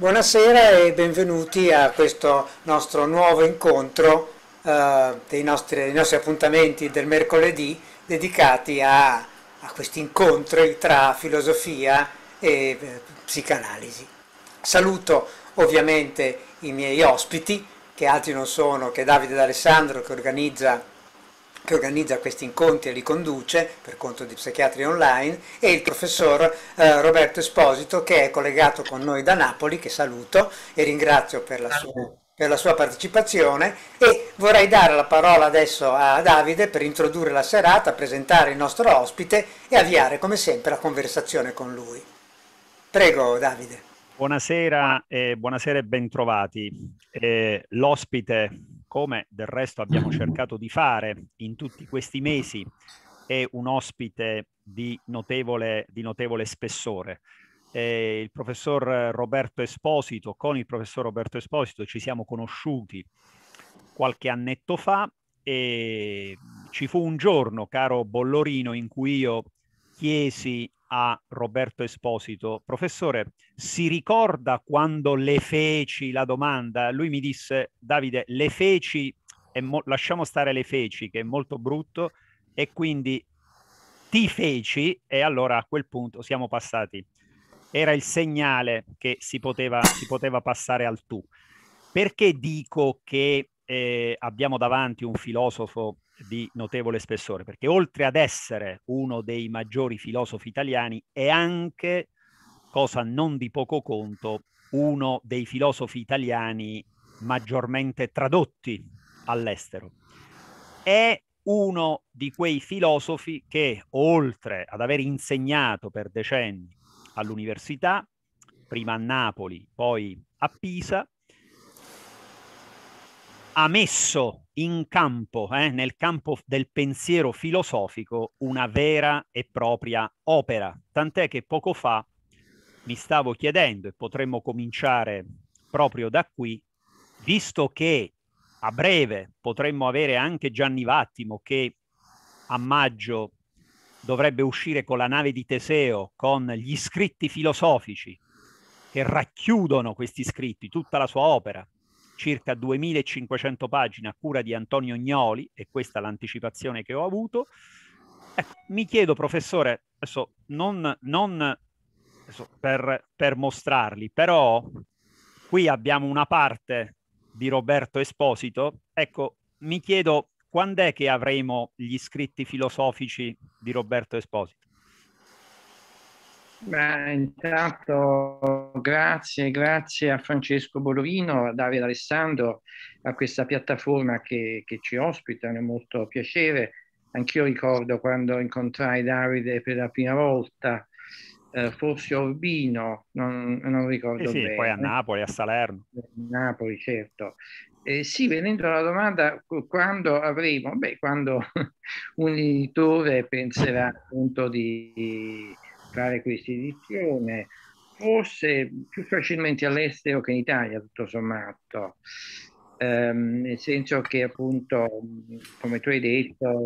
Buonasera e benvenuti a questo nostro nuovo incontro dei nostri appuntamenti del mercoledì dedicati a questi incontri tra filosofia e psicanalisi. Saluto ovviamente i miei ospiti, che altri non sono che Davide D'Alessandro che organizza questi incontri e li conduce per conto di Psichiatri Online, e il professor Roberto Esposito, che è collegato con noi da Napoli, che saluto e ringrazio per la sua partecipazione, e vorrei dare la parola adesso a Davide per introdurre la serata, presentare il nostro ospite e avviare come sempre la conversazione con lui. Prego Davide. Buonasera e bentrovati. L'ospite, come del resto abbiamo cercato di fare in tutti questi mesi, è un ospite di notevole spessore. Il professor Roberto Esposito, con il professor Roberto Esposito ci siamo conosciuti qualche annetto fa e ci fu un giorno, caro Bollorino, in cui io chiesi a Roberto Esposito: professore, si ricorda quando le feci la domanda? Lui mi disse: Davide, le feci, lasciamo stare le feci, che è molto brutto, e quindi ti feci, e allora a quel punto siamo passati. Era il segnale che si poteva passare al tu. Perché dico che abbiamo davanti un filosofo di notevole spessore? Perché oltre ad essere uno dei maggiori filosofi italiani, è anche, cosa non di poco conto, uno dei filosofi italiani maggiormente tradotti all'estero. È uno di quei filosofi che, oltre ad aver insegnato per decenni all'università, prima a Napoli, poi a Pisa, ha messo in campo, nel campo del pensiero filosofico, una vera e propria opera. Tant'è che poco fa mi stavo chiedendo, e potremmo cominciare proprio da qui, visto che a breve potremmo avere anche Gianni Vattimo, che a maggio dovrebbe uscire con la nave di Teseo, con gli scritti filosofici che racchiudono questi scritti, tutta la sua opera, circa 2500 pagine a cura di Antonio Gnoli, e questa è l'anticipazione che ho avuto. Ecco, mi chiedo, professore, adesso non adesso per mostrarli, però qui abbiamo una parte di Roberto Esposito. Ecco, mi chiedo quando è che avremo gli scritti filosofici di Roberto Esposito. Beh, intanto grazie a Francesco Bolovino, a Davide Alessandro, a questa piattaforma che ci ospita, è molto piacere. Anch'io ricordo quando incontrai Davide per la prima volta, forse a Urbino, non Sì, ricordo sì, poi a bene, Napoli, a Salerno. Napoli, certo. Sì, venendo alla domanda, quando avremo? Beh, quando un editore penserà appunto di fare questa edizione, forse più facilmente all'estero che in Italia, tutto sommato. Nel senso che appunto, come tu hai detto,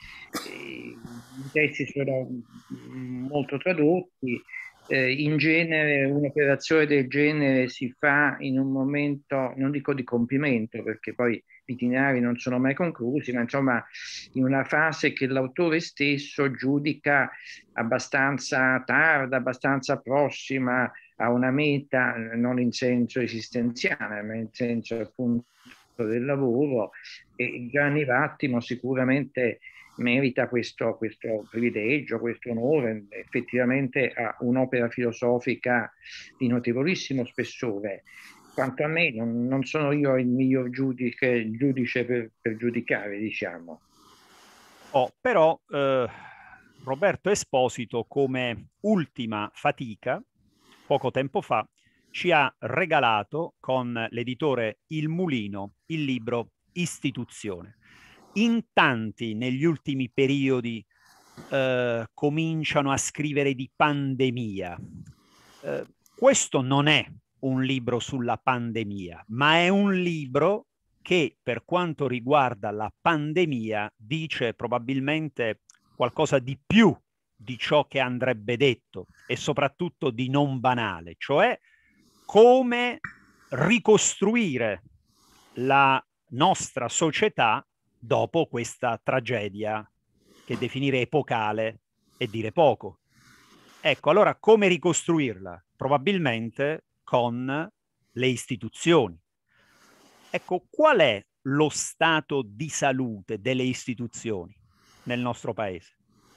i testi sono molto tradotti. In genere un'operazione del genere si fa in un momento, non dico di compimento, perché poi gli itinerari non sono mai conclusi, ma insomma in una fase che l'autore stesso giudica abbastanza tarda, abbastanza prossima a una meta, non in senso esistenziale, ma in senso appunto del lavoro. E Gianni Vattimo sicuramente merita questo privilegio, questo onore. Effettivamente ha un'opera filosofica di notevolissimo spessore. Quanto a me, non sono io il miglior giudice per giudicare, diciamo. Però Roberto Esposito, come ultima fatica, poco tempo fa, ci ha regalato con l'editore Il Mulino il libro Istituzione. In tanti negli ultimi periodi cominciano a scrivere di pandemia. Questo non è un libro sulla pandemia, ma è un libro che, per quanto riguarda la pandemia, dice probabilmente qualcosa di più di ciò che andrebbe detto, e soprattutto di non banale, cioè come ricostruire la nostra società dopo questa tragedia che definire epocale è dire poco. Ecco, allora come ricostruirla? Probabilmente con le istituzioni. Ecco, qual è lo stato di salute delle istituzioni nel nostro paese?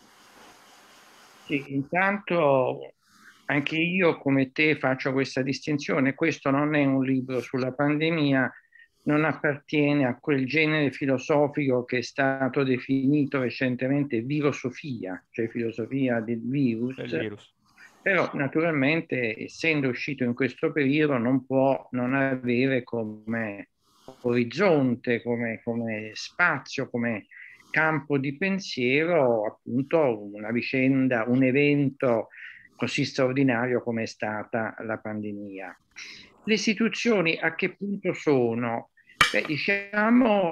Sì, intanto anche io come te faccio questa distinzione. Questo non è un libro sulla pandemia, non appartiene a quel genere filosofico che è stato definito recentemente virosofia, cioè filosofia del virus. Del virus. Però naturalmente, essendo uscito in questo periodo, non può non avere come orizzonte, come spazio, come campo di pensiero, appunto, una vicenda, un evento così straordinario come è stata la pandemia. Le istituzioni a che punto sono? Beh, diciamo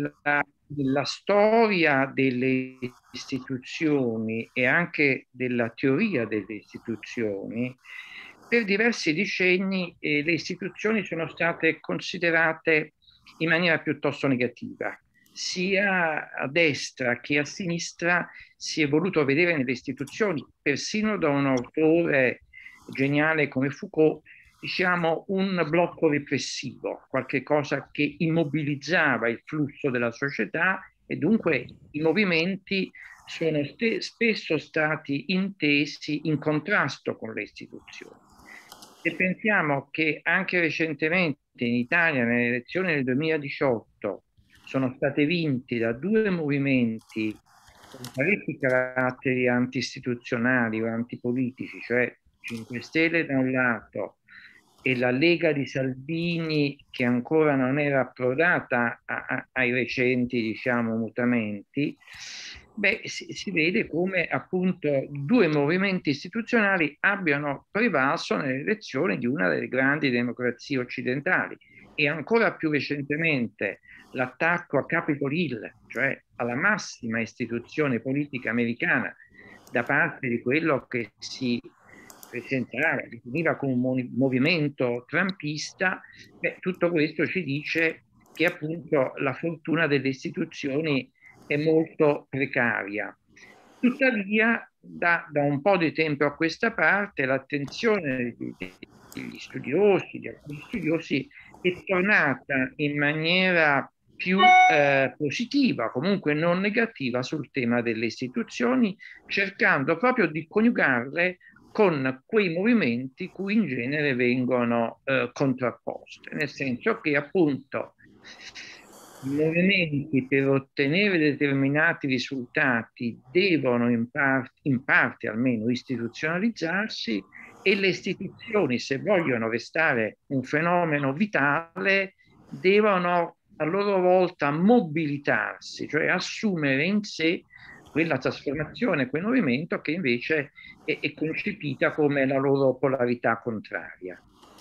nella storia delle istituzioni e anche della teoria delle istituzioni, per diversi decenni le istituzioni sono state considerate in maniera piuttosto negativa. Sia a destra che a sinistra si è voluto vedere nelle istituzioni, persino da un autore geniale come Foucault, diciamo un blocco repressivo, qualche cosa che immobilizzava il flusso della società e dunque i movimenti sono spesso stati intesi in contrasto con le istituzioni. Se pensiamo che anche recentemente in Italia, nelle elezioni del 2018, sono state vinte da due movimenti con parecchi caratteri anti-istituzionali o antipolitici, cioè 5 Stelle da un lato e la Lega di Salvini che ancora non era approdata ai recenti, diciamo, mutamenti, beh, si vede come appunto due movimenti istituzionali abbiano prevalso nelle elezioni di una delle grandi democrazie occidentali e ancora più recentemente l'attacco a Capitol Hill, cioè alla massima istituzione politica americana, da parte di quello che si presentava, definiva come un movimento trumpista. Beh, tutto questo ci dice che appunto la fortuna delle istituzioni è molto precaria. Tuttavia, da un po' di tempo a questa parte, l'attenzione degli studiosi, di alcuni studiosi, è tornata in maniera più positiva, comunque non negativa, sul tema delle istituzioni, cercando proprio di coniugarle con quei movimenti cui in genere vengono contrapposte, nel senso che appunto i movimenti per ottenere determinati risultati devono in parte almeno istituzionalizzarsi e le istituzioni, se vogliono restare un fenomeno vitale, devono a loro volta mobilitarsi, cioè assumere in sé quella trasformazione, quel movimento che invece è concepita come la loro polarità contraria.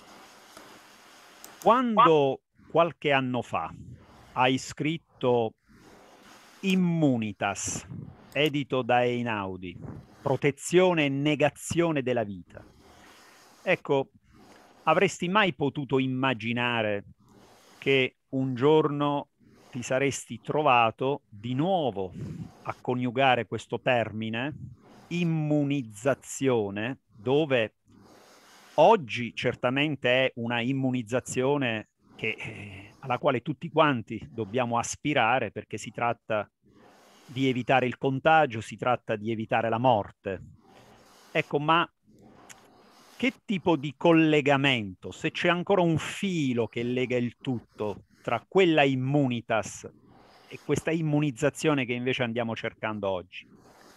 Quando qualche anno fa hai scritto Immunitas, edito da Einaudi, protezione e negazione della vita, ecco, avresti mai potuto immaginare che un giorno ti saresti trovato di nuovo a coniugare questo termine, immunizzazione, dove oggi certamente è una immunizzazione alla quale tutti quanti dobbiamo aspirare, perché si tratta di evitare il contagio, si tratta di evitare la morte. Ecco, ma che tipo di collegamento, se c'è ancora un filo che lega il tutto tra quella immunitas e questa immunizzazione che invece andiamo cercando oggi?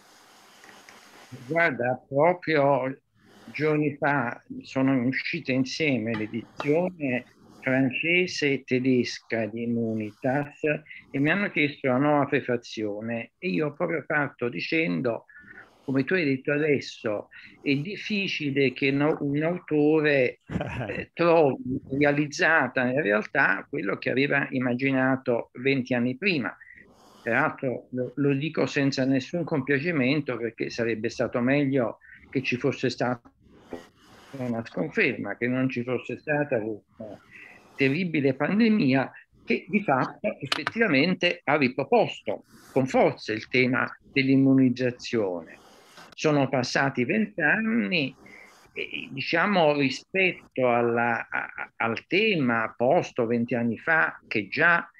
Guarda, proprio giorni fa sono uscite insieme l'edizione francese e tedesca di Immunitas e mi hanno chiesto una nuova prefazione e io ho proprio fatto dicendo, come tu hai detto adesso, è difficile che un autore trovi realizzata nella realtà quello che aveva immaginato 20 anni prima. Peraltro lo dico senza nessun compiacimento perché sarebbe stato meglio che ci fosse stato una sconferma che non ci fosse stata questa terribile pandemia che di fatto effettivamente ha riproposto con forza il tema dell'immunizzazione. Sono passati 20 anni e, diciamo, rispetto al tema posto 20 anni fa, che già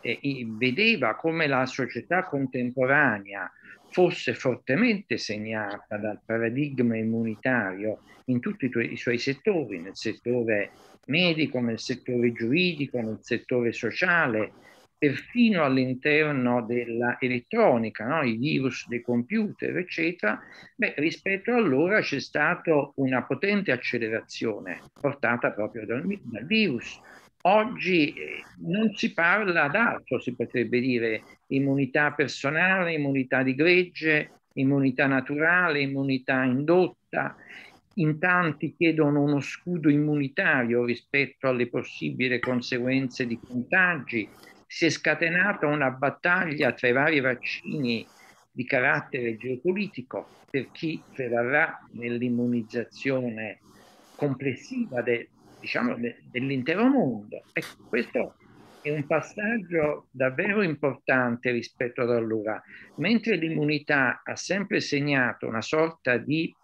vedeva come la società contemporanea fosse fortemente segnata dal paradigma immunitario in tutti i suoi settori, nel settore medico, nel settore giuridico, nel settore sociale, perfino all'interno della elettronica, no? I virus dei computer, eccetera. Beh, rispetto a allora c'è stata una potente accelerazione portata proprio dal virus. Oggi non si parla d'altro, si potrebbe dire immunità personale, immunità di gregge, immunità naturale, immunità indotta. In tanti chiedono uno scudo immunitario rispetto alle possibili conseguenze di contagi. Si è scatenata una battaglia tra i vari vaccini di carattere geopolitico per chi prevarrà nell'immunizzazione complessiva diciamo, dell'intero mondo. Ecco, questo è un passaggio davvero importante rispetto ad allora. Mentre l'immunità ha sempre segnato una sorta di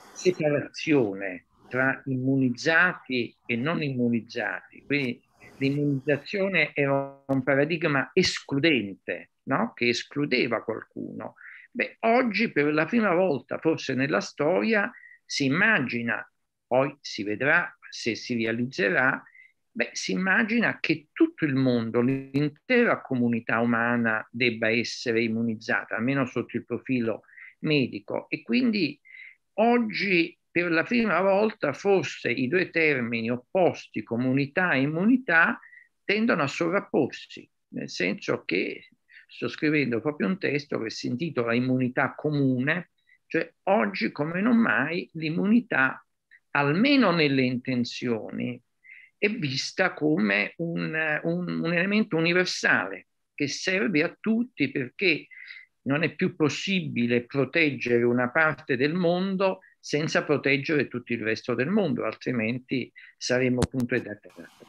separazione tra immunizzati e non immunizzati, quindi l'immunizzazione era un paradigma escludente, no? Che escludeva qualcuno. Beh, oggi per la prima volta, forse nella storia, si immagina, poi si vedrà se si realizzerà, beh, si immagina che tutto il mondo, l'intera comunità umana debba essere immunizzata, almeno sotto il profilo medico. E quindi oggi, per la prima volta, forse i due termini opposti, comunità e immunità, tendono a sovrapporsi, nel senso che sto scrivendo proprio un testo che si intitola Immunità comune, cioè oggi come non mai l'immunità, almeno nelle intenzioni, è vista come un elemento universale che serve a tutti perché non è più possibile proteggere una parte del mondo senza proteggere tutto il resto del mondo, altrimenti saremmo punto e data.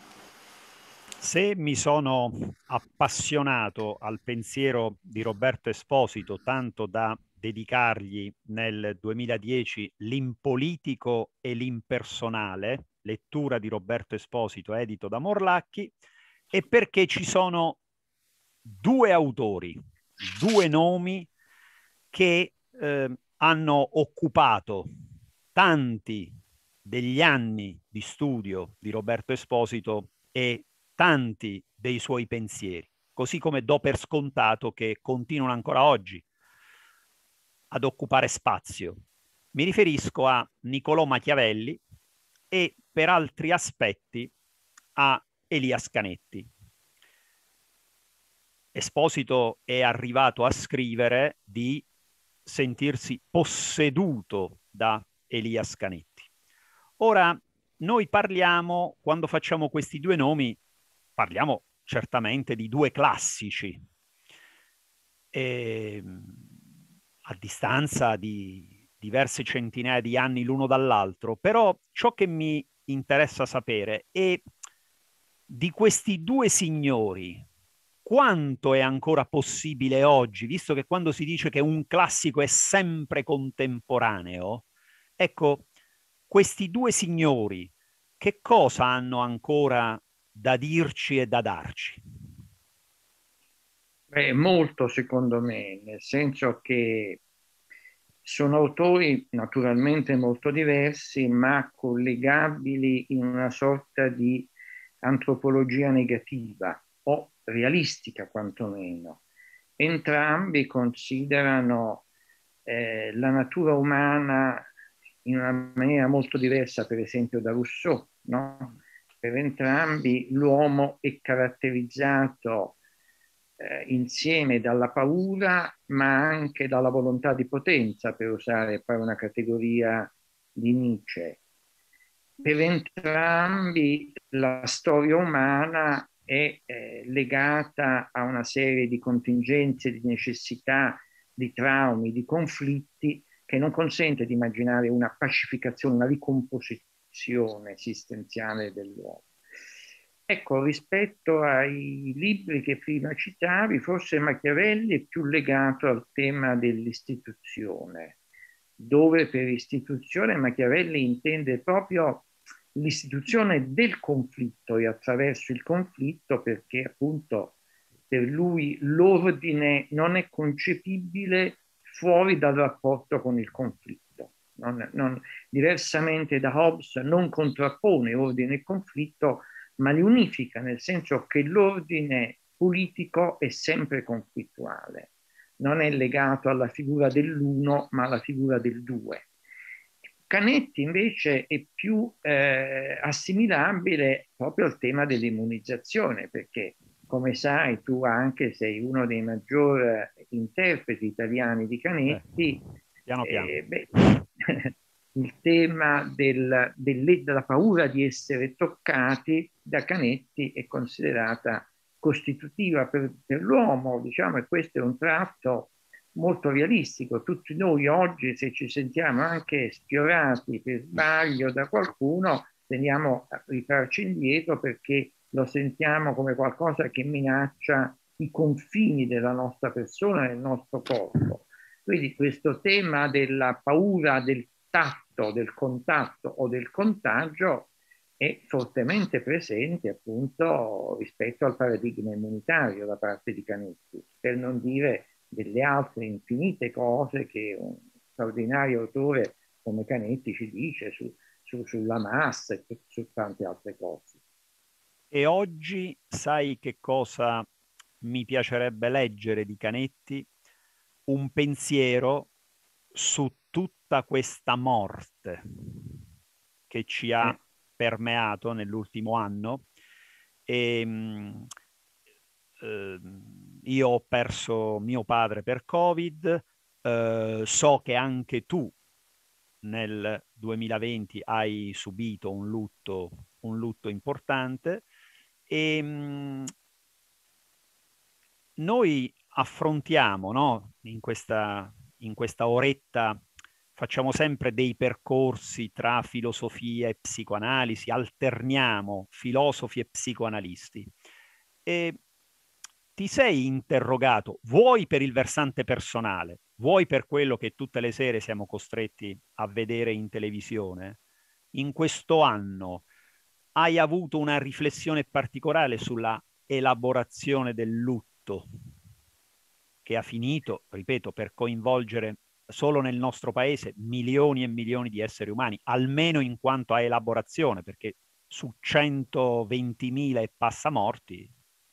Se mi sono appassionato al pensiero di Roberto Esposito, tanto da dedicargli nel 2010 L'impolitico e l'impersonale, lettura di Roberto Esposito, edito da Morlacchi, è perché ci sono due autori, due nomi che hanno occupato tanti degli anni di studio di Roberto Esposito e tanti dei suoi pensieri, così come do per scontato che continuano ancora oggi ad occupare spazio. Mi riferisco a Niccolò Machiavelli e per altri aspetti a Elias Canetti. Esposito è arrivato a scrivere di sentirsi posseduto da Elias Canetti. Ora, noi parliamo, quando facciamo questi due nomi, parliamo certamente di due classici, a distanza di diverse centinaia di anni l'uno dall'altro, però ciò che mi interessa sapere è di questi due signori, quanto è ancora possibile oggi, visto che quando si dice che un classico è sempre contemporaneo, ecco, questi due signori, che cosa hanno ancora da dirci e da darci? Molto secondo me, nel senso che sono autori naturalmente molto diversi, ma collegabili in una sorta di antropologia negativa o realistica quantomeno. Entrambi considerano la natura umana in una maniera molto diversa, per esempio, da Rousseau, no? Per entrambi l'uomo è caratterizzato insieme dalla paura, ma anche dalla volontà di potenza, per usare poi una categoria di Nietzsche. Per entrambi la storia umana è legata a una serie di contingenze, di necessità, di traumi, di conflitti che non consente di immaginare una pacificazione, una ricomposizione. condizione esistenziale dell'uomo. Ecco, rispetto ai libri che prima citavi, forse Machiavelli è più legato al tema dell'istituzione, dove per istituzione Machiavelli intende proprio l'istituzione del conflitto e attraverso il conflitto, perché appunto per lui l'ordine non è concepibile fuori dal rapporto con il conflitto. Diversamente da Hobbes, non contrappone ordine e conflitto, ma li unifica, nel senso che l'ordine politico è sempre conflittuale, non è legato alla figura dell'uno, ma alla figura del due. Canetti invece è più assimilabile proprio al tema dell'immunizzazione, perché come sai tu anche sei uno dei maggiori interpreti italiani di Canetti. Piano piano. Il tema della paura di essere toccati da Canetti è considerata costitutiva per l'uomo, diciamo, e questo è un tratto molto realistico. Tutti noi oggi, se ci sentiamo anche sfiorati per sbaglio da qualcuno, tendiamo a rifarci indietro perché lo sentiamo come qualcosa che minaccia i confini della nostra persona e del nostro corpo. Quindi questo tema della paura del tatto, del contatto o del contagio è fortemente presente appunto rispetto al paradigma immunitario da parte di Canetti, per non dire delle altre infinite cose che un straordinario autore come Canetti ci dice sulla massa e su tante altre cose. E oggi sai che cosa mi piacerebbe leggere di Canetti? Un pensiero su tutta questa morte che ci ha permeato nell'ultimo anno. E, io ho perso mio padre per Covid, so che anche tu nel 2020 hai subito un lutto importante e noi affrontiamo, no? In questa oretta facciamo sempre dei percorsi tra filosofia e psicoanalisi, alterniamo filosofi e psicoanalisti. E ti sei interrogato, vuoi per il versante personale, vuoi per quello che tutte le sere siamo costretti a vedere in televisione, in questo anno hai avuto una riflessione particolare sulla elaborazione del lutto che ha finito, ripeto, per coinvolgere solo nel nostro paese milioni e milioni di esseri umani, almeno in quanto a elaborazione, perché su 120.000 e passa morti.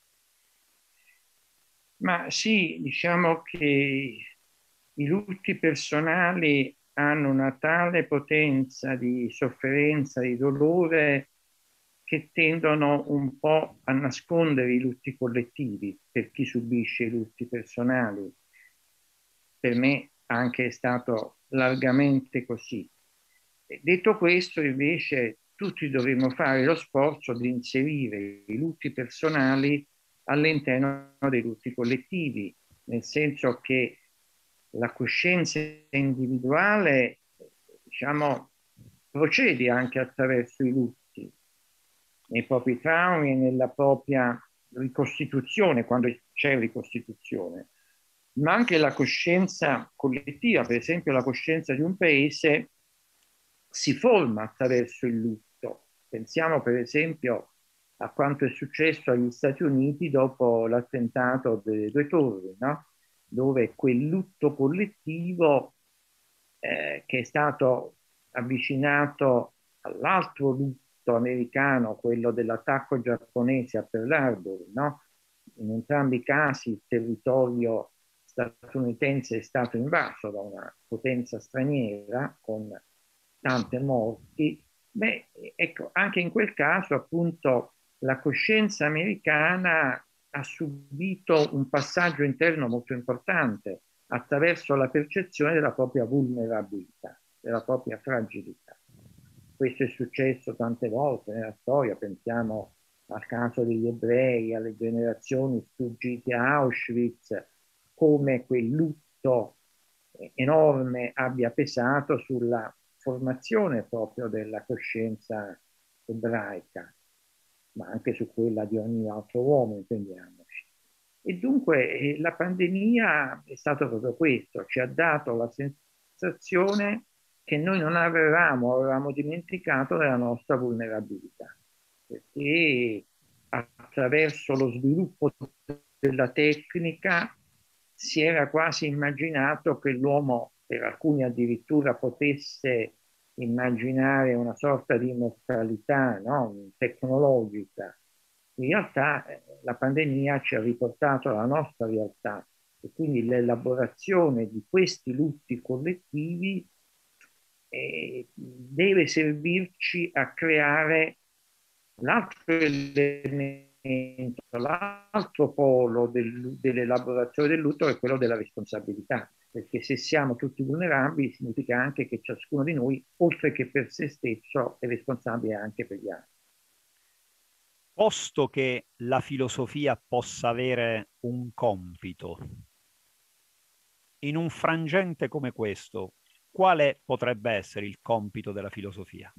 Ma sì, diciamo che i lutti personali hanno una tale potenza di sofferenza, di dolore, che tendono un po' a nascondere i lutti collettivi per chi subisce i lutti personali. Per me anche è stato largamente così. Detto questo, invece, tutti dovremmo fare lo sforzo di inserire i lutti personali all'interno dei lutti collettivi, nel senso che la coscienza individuale, diciamo, procede anche attraverso i lutti, nei propri traumi e nella propria ricostituzione, quando c'è ricostituzione, ma anche la coscienza collettiva, per esempio la coscienza di un paese si forma attraverso il lutto. Pensiamo per esempio a quanto è successo agli Stati Uniti dopo l'attentato delle due torri, no? Dove quel lutto collettivo che è stato avvicinato all'altro lutto americano, quello dell'attacco giapponese a Pearl Harbor, no? In entrambi i casi il territorio statunitense è stato invaso da una potenza straniera con tante morti. Beh, ecco, anche in quel caso appunto la coscienza americana ha subito un passaggio interno molto importante attraverso la percezione della propria vulnerabilità, della propria fragilità. Questo è successo tante volte nella storia, pensiamo al caso degli ebrei, alle generazioni sfuggite a Auschwitz, come quel lutto enorme abbia pesato sulla formazione proprio della coscienza ebraica, ma anche su quella di ogni altro uomo, intendiamoci. E dunque la pandemia è stato proprio questo, ci ha dato la sensazione che noi non avevamo dimenticato della nostra vulnerabilità, perché attraverso lo sviluppo della tecnica si era quasi immaginato che l'uomo, per alcuni addirittura, potesse immaginare una sorta di immortalità, no? Tecnologica. In realtà la pandemia ci ha riportato alla nostra realtà e quindi l'elaborazione di questi lutti collettivi deve servirci a creare l'altro elemento, l'altro polo dell'elaborazione del lutto è quello della responsabilità, perché se siamo tutti vulnerabili significa anche che ciascuno di noi, oltre che per se stesso, è responsabile anche per gli altri. Posto che la filosofia possa avere un compito, in un frangente come questo, quale potrebbe essere il compito della filosofia?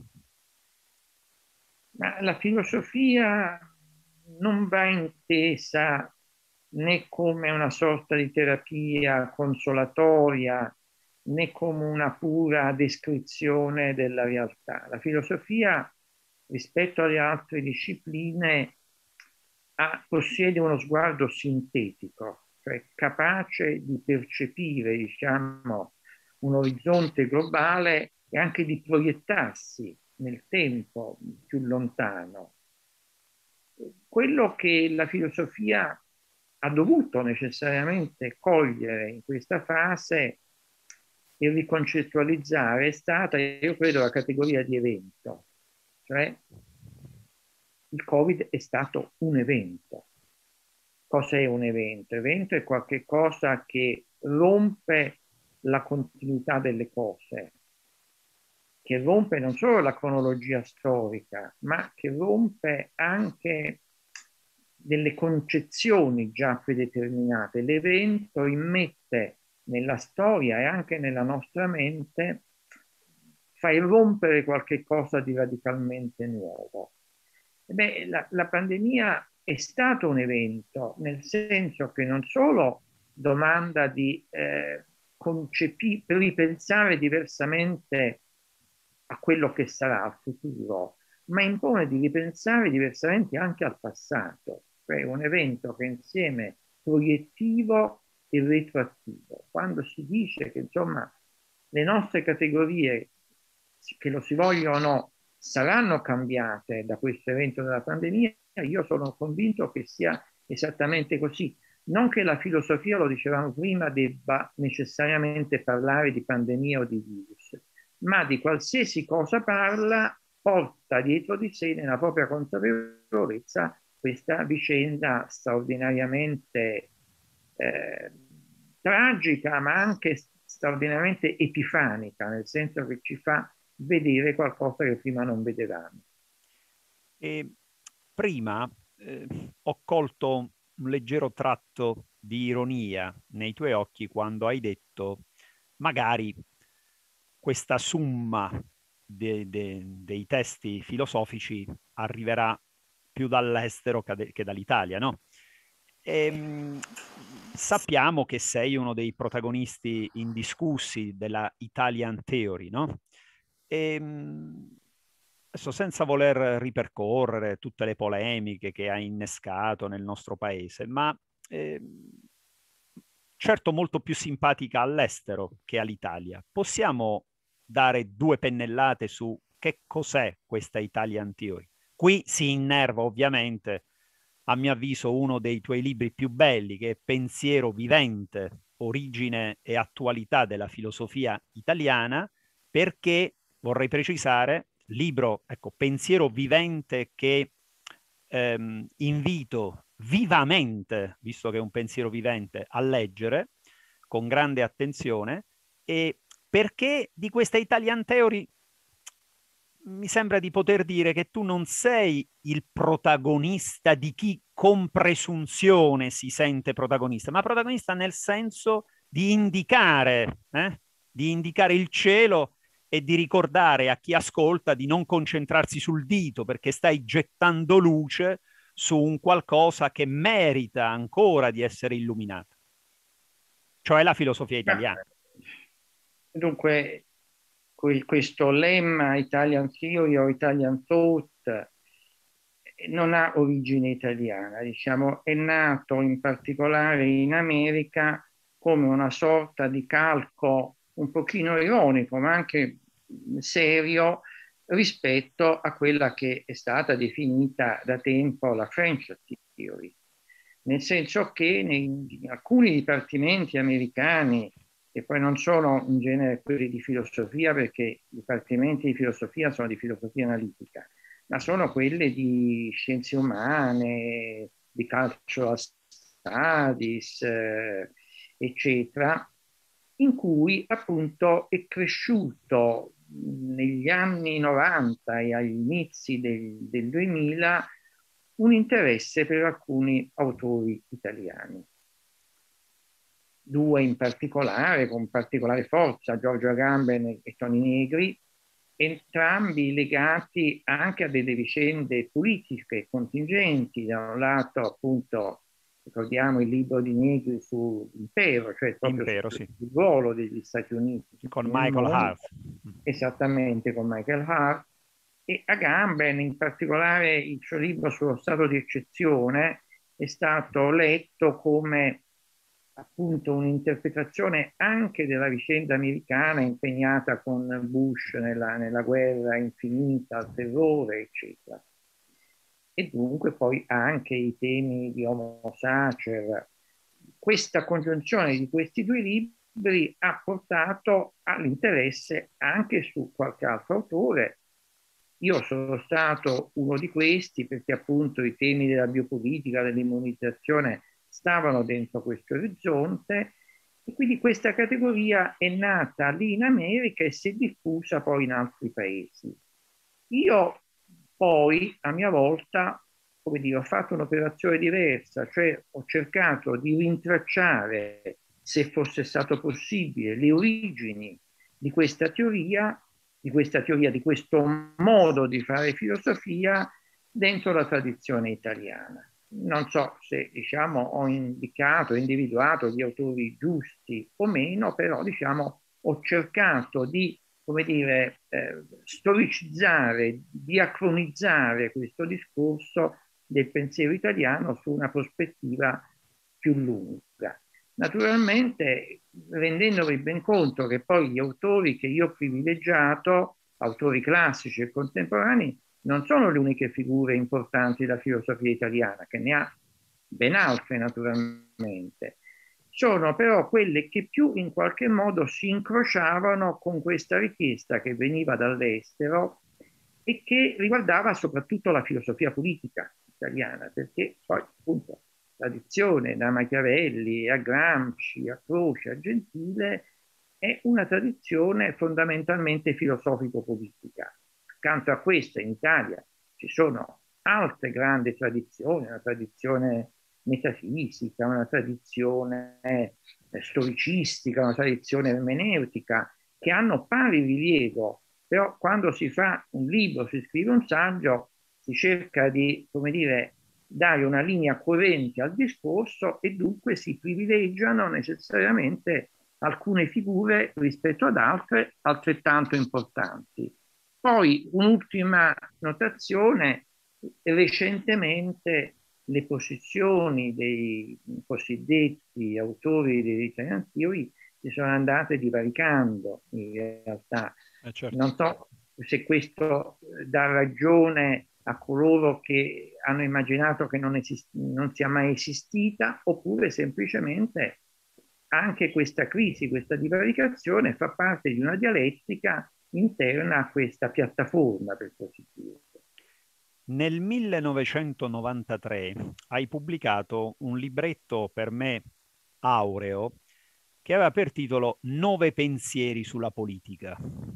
Ma la filosofia non va intesa né come una sorta di terapia consolatoria, né come una pura descrizione della realtà. La filosofia, rispetto alle altre discipline, possiede uno sguardo sintetico, cioè capace di percepire, diciamo, un orizzonte globale e anche di proiettarsi nel tempo più lontano. Quello che la filosofia ha dovuto necessariamente cogliere in questa fase e riconcettualizzare è stata, io credo, la categoria di evento, cioè il Covid è stato un evento. Cos'è un evento? Evento è qualcosa che rompe la continuità delle cose, che rompe non solo la cronologia storica, ma che rompe anche delle concezioni già predeterminate. L'evento immette nella storia e anche nella nostra mente, fa irrompere qualche cosa di radicalmente nuovo. Beh, la pandemia è stato un evento, nel senso che non solo domanda di ripensare diversamente a quello che sarà al futuro, ma impone di ripensare diversamente anche al passato, cioè un evento che è insieme proiettivo e retroattivo. Quando si dice che insomma le nostre categorie, che lo si voglia o no, saranno cambiate da questo evento della pandemia, io sono convinto che sia esattamente così. Non che la filosofia, lo dicevamo prima, debba necessariamente parlare di pandemia o di virus, ma di qualsiasi cosa parla porta dietro di sé nella propria consapevolezza questa vicenda straordinariamente tragica, ma anche straordinariamente epifanica, nel senso che ci fa vedere qualcosa che prima non vedevamo. E prima ho colto un leggero tratto di ironia nei tuoi occhi quando hai detto magari questa summa dei testi filosofici arriverà più dall'estero che dall'Italia, no? Sappiamo che sei uno dei protagonisti indiscussi della Italian Theory, no? Adesso, senza voler ripercorrere tutte le polemiche che ha innescato nel nostro paese, ma certo molto più simpatica all'estero che all'Italia, possiamo dare due pennellate su che cos'è questa Italian Theory? Qui si innerva ovviamente, a mio avviso, uno dei tuoi libri più belli, che è Pensiero vivente, origine e attualità della filosofia italiana, perché, vorrei precisare, libro, ecco, Pensiero vivente che invito vivamente, visto che è un pensiero vivente, a leggere con grande attenzione, e perché di questa Italian Theory mi sembra di poter dire che tu non sei il protagonista di chi con presunzione si sente protagonista, ma protagonista nel senso di indicare il cielo e di ricordare a chi ascolta di non concentrarsi sul dito, perché stai gettando luce su un qualcosa che merita ancora di essere illuminato, cioè la filosofia italiana. Dunque, questo lemma Italian Theory o Italian Thought non ha origine italiana, diciamo, è nato in particolare in America come una sorta di calco un pochino ironico, ma anche serio rispetto a quella che è stata definita da tempo la French Theory, nel senso che in alcuni dipartimenti americani, che poi non sono in genere quelli di filosofia, perché i dipartimenti di filosofia sono di filosofia analitica, ma sono quelle di scienze umane, di cultural studies, eccetera, in cui appunto è cresciuto negli anni 90 e agli inizi del 2000 un interesse per alcuni autori italiani. Due in particolare, con particolare forza, Giorgio Agamben e Toni Negri, entrambi legati anche a delle vicende politiche contingenti. Da un lato, appunto, ricordiamo il libro di Negri sull'impero, cioè proprio Impero, sì. sul ruolo degli Stati Uniti Con nel Michael mondo. Hart. Esattamente, con Michael Hart. E Agamben, in particolare, il suo libro sullo stato di eccezione è stato letto come appunto un'interpretazione anche della vicenda americana impegnata con Bush nella guerra infinita, al terrore, eccetera. E dunque poi anche i temi di Homo Sacer. Questa congiunzione di questi due libri ha portato all'interesse anche su qualche altro autore. Io sono stato uno di questi perché appunto i temi della biopolitica, dell'immunizzazione stavano dentro questo orizzonte, e quindi questa categoria è nata lì in America e si è diffusa poi in altri paesi. Io poi a mia volta, come dire, ho fatto un'operazione diversa, cioè ho cercato di rintracciare, se fosse stato possibile, le origini di questa teoria, di questo modo di fare filosofia dentro la tradizione italiana. Non so se, diciamo, ho individuato gli autori giusti o meno, però, diciamo, ho cercato di, come dire, storicizzare, diacronizzare questo discorso del pensiero italiano su una prospettiva più lunga. Naturalmente, rendendomi ben conto che poi gli autori che io ho privilegiato, autori classici e contemporanei, non sono le uniche figure importanti della filosofia italiana, che ne ha ben altre naturalmente. Sono però quelle che più in qualche modo si incrociavano con questa richiesta che veniva dall'estero e che riguardava soprattutto la filosofia politica italiana, perché poi appunto tradizione da Machiavelli a Gramsci, a Croce, a Gentile, è una tradizione fondamentalmente filosofico-politica. Accanto a questa in Italia ci sono altre grandi tradizioni, una tradizione metafisica, una tradizione storicistica, una tradizione ermeneutica, che hanno pari rilievo, però quando si fa un libro, si scrive un saggio, si cerca di, come dire, dare una linea coerente al discorso e dunque si privilegiano necessariamente alcune figure rispetto ad altre altrettanto importanti. Poi un'ultima notazione: recentemente le posizioni dei cosiddetti autori dell'Italian Theory si sono andate divaricando in realtà. Certo. Non so se questo dà ragione a coloro che hanno immaginato che non sia mai esistita, oppure semplicemente anche questa crisi, questa divaricazione fa parte di una dialettica interna a questa piattaforma, per così dire. Nel 1993 hai pubblicato un libretto per me aureo che aveva per titolo 9 pensieri sulla politica.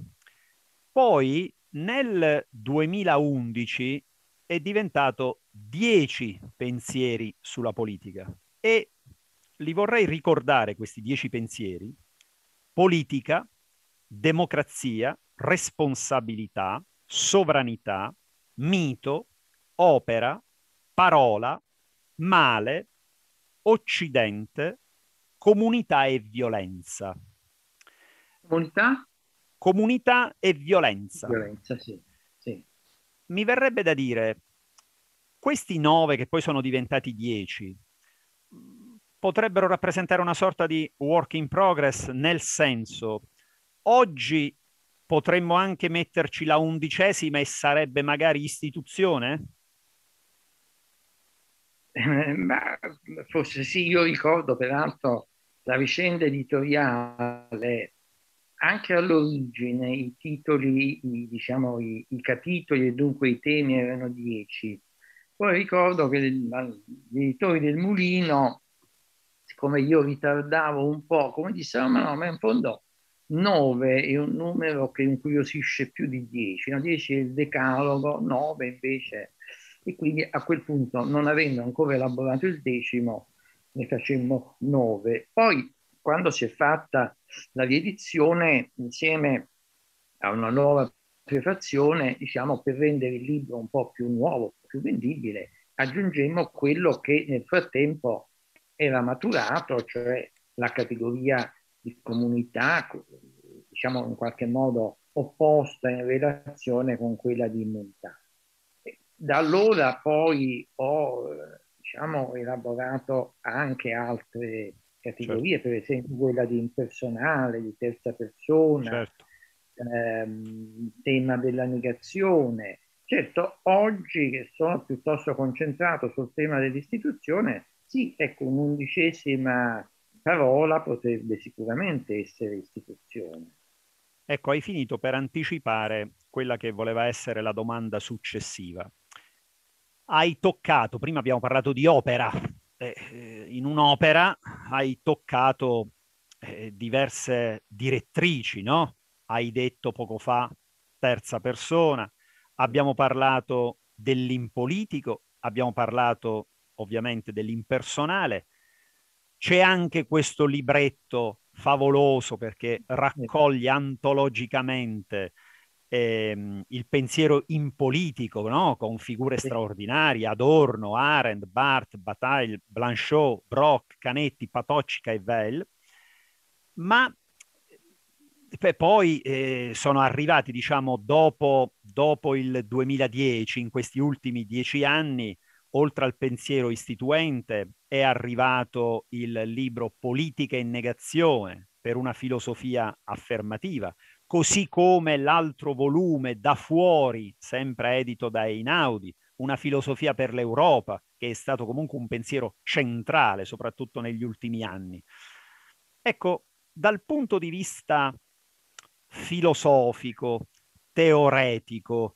Poi nel 2011 è diventato 10 pensieri sulla politica e li vorrei ricordare, questi 10 pensieri: politica, democrazia, responsabilità, sovranità, mito, opera, parola, male, occidente, comunità e violenza. Comunità? Comunità e violenza. Violenza, sì. Sì. Mi verrebbe da dire, questi 9 che poi sono diventati 10 potrebbero rappresentare una sorta di work in progress, nel senso, oggi potremmo anche metterci la 11ª e sarebbe magari istituzione? Ma forse sì, io ricordo peraltro la vicenda editoriale, anche all'origine i titoli, diciamo, i capitoli e dunque i temi erano 10. Poi ricordo che gli editori del Mulino, siccome io ritardavo un po', come dissero, ma no, ma in fondo 9 è un numero che incuriosisce più di 10, no? 10 è il decalogo, 9 invece, e quindi a quel punto, non avendo ancora elaborato il 10°, ne facemmo 9. Poi, quando si è fatta la riedizione, insieme a una nuova prefazione, diciamo, per rendere il libro un po' più nuovo, più vendibile, aggiungemmo quello che nel frattempo era maturato, cioè la categoria di comunità, diciamo in qualche modo opposta in relazione con quella di immunità. Da allora poi ho, diciamo, elaborato anche altre categorie, Certo, per esempio quella di impersonale, di terza persona, certo. tema della negazione. Certo, oggi che sono piuttosto concentrato sul tema dell'istituzione, sì, ecco, un'11ª parola potrebbe sicuramente essere istituzione. Ecco, hai finito per anticipare quella che voleva essere la domanda successiva. Hai toccato, prima abbiamo parlato di opera, in un'opera hai toccato diverse direttrici, no? Hai detto poco fa terza persona, abbiamo parlato dell'impolitico, abbiamo parlato ovviamente dell'impersonale. C'è anche questo libretto favoloso perché raccoglie antologicamente il pensiero impolitico, no? Con figure Sì. straordinarie, Adorno, Arendt, Barthes, Bataille, Blanchot, Brock, Canetti, Patoccica e Weil, ma poi sono arrivati, diciamo, dopo il 2010, in questi ultimi 10 anni, oltre al pensiero istituente, è arrivato il libro Politica in negazione per una filosofia affermativa, così come l'altro volume Da fuori, sempre edito da Einaudi, Una filosofia per l'Europa, che è stato comunque un pensiero centrale, soprattutto negli ultimi anni. Ecco, dal punto di vista filosofico, teoretico,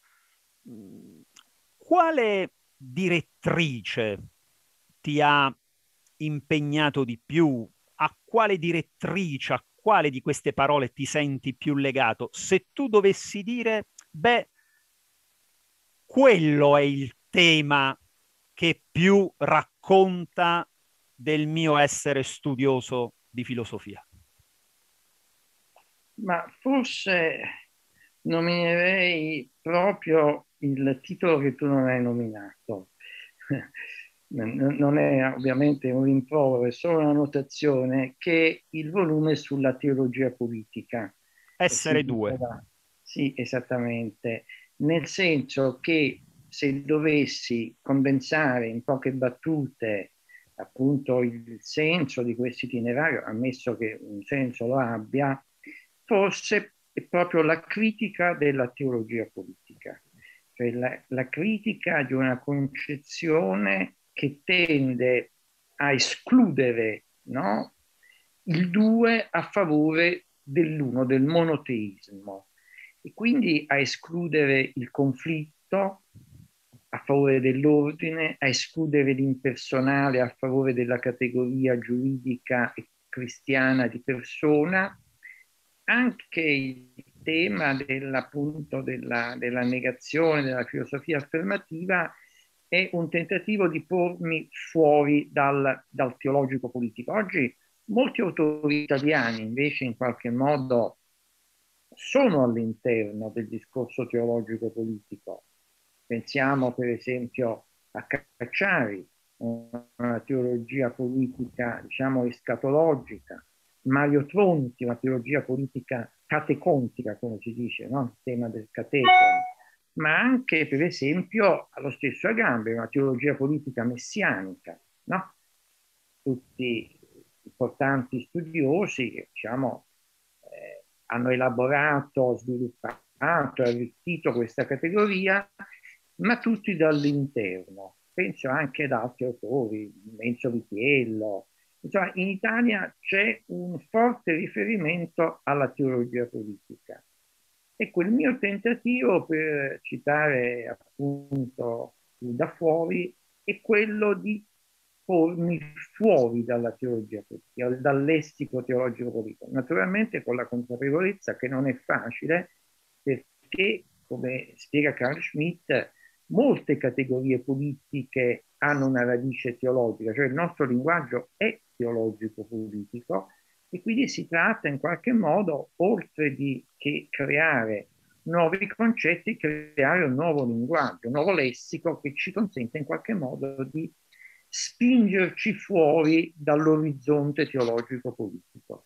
quale direttrice ti ha impegnato di più? A quale direttrice, a quale di queste parole ti senti più legato? Se tu dovessi dire, beh, quello è il tema che più racconta del mio essere studioso di filosofia. Ma forse nominerei proprio il titolo che tu non hai nominato. Non è ovviamente un rimprovero, è solo una notazione, che è il volume sulla teologia politica. Si Essere due. intitola, sì, esattamente, nel senso che se dovessi condensare in poche battute appunto il senso di questo itinerario, ammesso che un senso lo abbia, forse è proprio la critica della teologia politica, cioè la critica di una concezione che tende a escludere, no, il due a favore dell'uno, del monoteismo, e quindi a escludere il conflitto a favore dell'ordine, a escludere l'impersonale a favore della categoria giuridica e cristiana di persona. Anche il tema appunto della negazione della filosofia affermativa è un tentativo di pormi fuori dal teologico politico. Oggi molti autori italiani invece in qualche modo sono all'interno del discorso teologico politico. Pensiamo per esempio a Cacciari, una teologia politica, diciamo, escatologica, Mario Tronti, una teologia politica catecontica, come si dice, no? Il tema del catecon, ma anche per esempio allo stesso Agamben, una teologia politica messianica, no? Tutti importanti studiosi che, diciamo, hanno elaborato, sviluppato, arricchito questa categoria, ma tutti dall'interno. Penso anche ad altri autori, Enzo Vitiello. Insomma, in Italia c'è un forte riferimento alla teologia politica. Ecco, il mio tentativo, per citare appunto da fuori, è quello di pormi fuori dalla teologia politica, dal lessico teologico politico. Naturalmente con la consapevolezza che non è facile, perché, come spiega Carl Schmitt, molte categorie politiche hanno una radice teologica, cioè il nostro linguaggio è teologico-politico, e quindi si tratta in qualche modo, oltre di che creare nuovi concetti, creare un nuovo linguaggio, un nuovo lessico che ci consente in qualche modo di spingerci fuori dall'orizzonte teologico politico.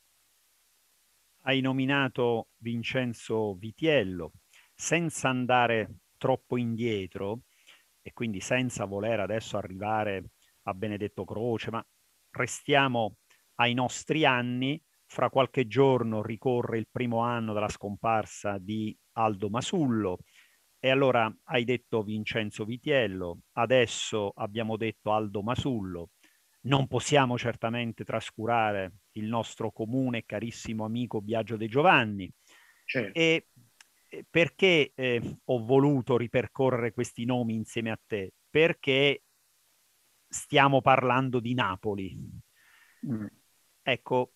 Hai nominato Vincenzo Vitiello, senza andare troppo indietro e quindi senza voler adesso arrivare a Benedetto Croce, ma restiamo ai nostri anni. Fra qualche giorno ricorre il primo anno della scomparsa di Aldo Masullo. E allora hai detto Vincenzo Vitiello, adesso abbiamo detto Aldo Masullo. Non possiamo certamente trascurare il nostro comune e carissimo amico Biagio De Giovanni. Certo. E perché ho voluto ripercorrere questi nomi insieme a te? Perché stiamo parlando di Napoli. Ecco,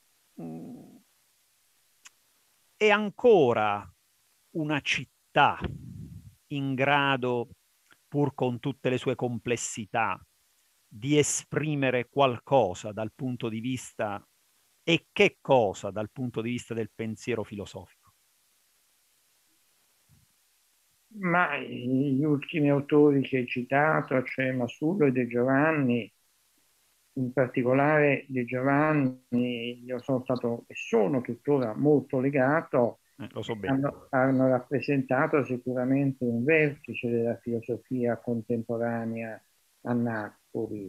è ancora una città in grado, pur con tutte le sue complessità, di esprimere qualcosa dal punto di vista, e che cosa dal punto di vista del pensiero filosofico? Ma gli ultimi autori che hai citato, cioè Masullo e De Giovanni, in particolare De Giovanni, io sono stato e sono tuttora molto legato, Lo so bene. hanno rappresentato sicuramente un vertice della filosofia contemporanea a Napoli.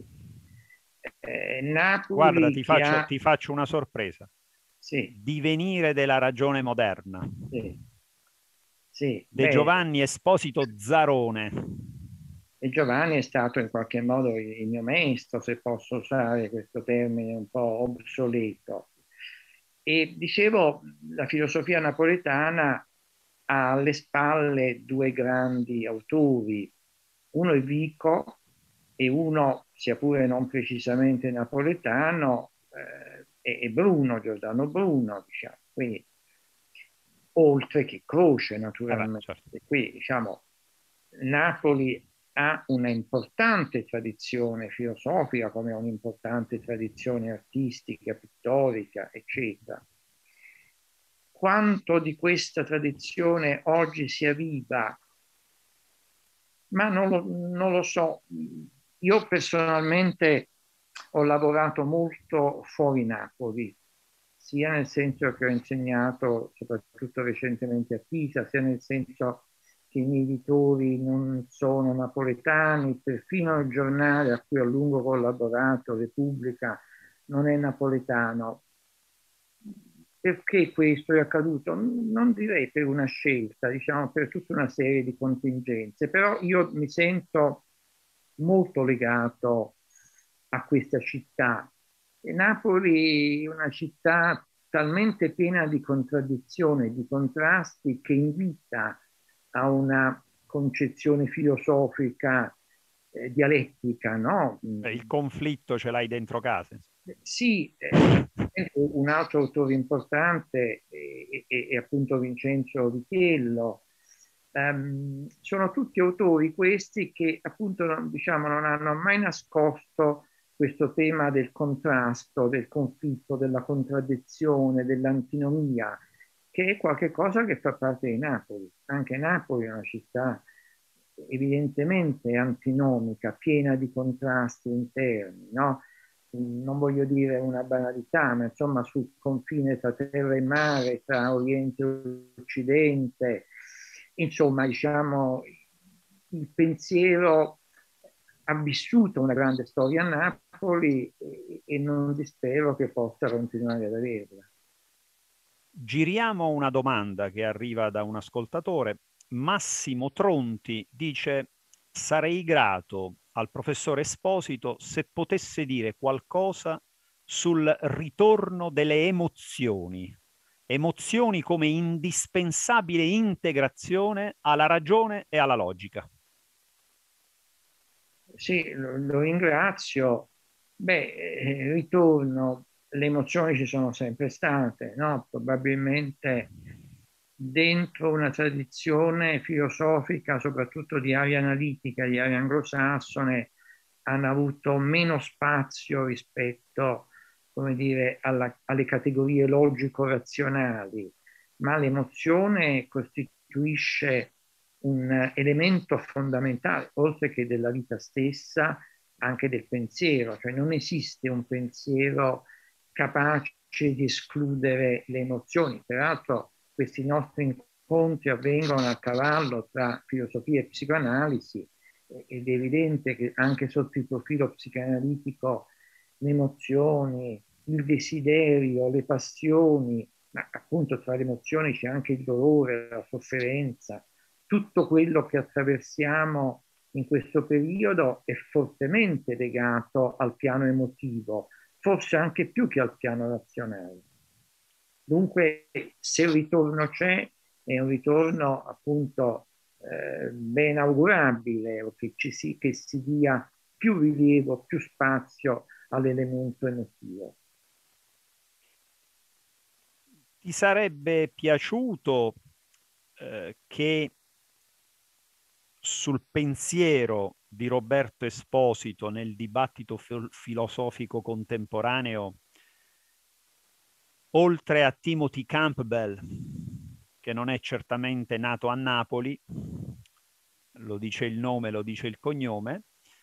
Guarda, Napoli ti faccio una sorpresa. Sì, Divenire della ragione moderna. sì, sì. De Beh, Giovanni Esposito Zarone. e Giovanni è stato in qualche modo il mio maestro, se posso usare questo termine un po' obsoleto. E dicevo, la filosofia napoletana ha alle spalle due grandi autori, uno è Vico e uno, sia pure non precisamente napoletano, è Bruno, Giordano Bruno, diciamo. Quindi, oltre che Croce, Beh, naturalmente. certo. Qui, diciamo, Napoli ha una importante tradizione filosofica, come un'importante tradizione artistica, pittorica, eccetera. Quanto di questa tradizione oggi sia viva, ma non lo so. Io personalmente ho lavorato molto fuori Napoli, sia nel senso che ho insegnato, soprattutto recentemente a Pisa, sia nel senso che i miei editori non sono napoletani, perfino il giornale a cui ho a lungo collaborato, Repubblica, non è napoletano. Perché questo è accaduto? Non direi per una scelta, diciamo per tutta una serie di contingenze, però io mi sento molto legato a questa città. E Napoli è una città talmente piena di contraddizioni, di contrasti, che invita a una concezione filosofica, dialettica, no? Il conflitto ce l'hai dentro casa. Sì, un altro autore importante è appunto Vincenzo Vitiello. Sono tutti autori questi che appunto diciamo, non hanno mai nascosto questo tema del contrasto, del conflitto, della contraddizione, dell'antinomia, che è qualcosa che fa parte di Napoli. Anche Napoli è una città evidentemente antinomica, piena di contrasti interni, no? Non voglio dire una banalità, ma insomma sul confine tra terra e mare, tra Oriente e Occidente, insomma, diciamo, il pensiero ha vissuto una grande storia a Napoli e non dispero che possa continuare ad averla. Giriamo una domanda che arriva da un ascoltatore. Massimo Tronti dice: sarei grato al professore Esposito se potesse dire qualcosa sul ritorno delle emozioni. Emozioni come indispensabile integrazione alla ragione e alla logica. Sì, lo ringrazio. Beh, ritorno, le emozioni ci sono sempre state, no? Probabilmente dentro una tradizione filosofica, soprattutto di area analitica, di area anglosassone, hanno avuto meno spazio rispetto, come dire, alle categorie logico-razionali, ma l'emozione costituisce un elemento fondamentale, oltre che della vita stessa, anche del pensiero, cioè non esiste un pensiero capace di escludere le emozioni. Peraltro questi nostri incontri avvengono a cavallo tra filosofia e psicoanalisi ed è evidente che anche sotto il profilo psicanalitico le emozioni, il desiderio, le passioni, ma appunto tra le emozioni c'è anche il dolore, la sofferenza, tutto quello che attraversiamo in questo periodo è fortemente legato al piano emotivo, forse anche più che al piano razionale. Dunque, se il ritorno c'è, è un ritorno appunto ben augurabile, che si dia più rilievo, più spazio all'elemento emotivo. Ti sarebbe piaciuto che sul pensiero di Roberto Esposito nel dibattito filosofico contemporaneo, oltre a Timothy Campbell, che non è certamente nato a Napoli, lo dice il nome, lo dice il cognome,